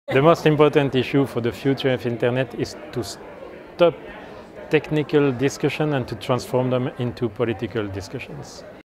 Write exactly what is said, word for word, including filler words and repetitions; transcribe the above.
The most important issue for the future of Internet is to stop technical discussion and to transform them into political discussions.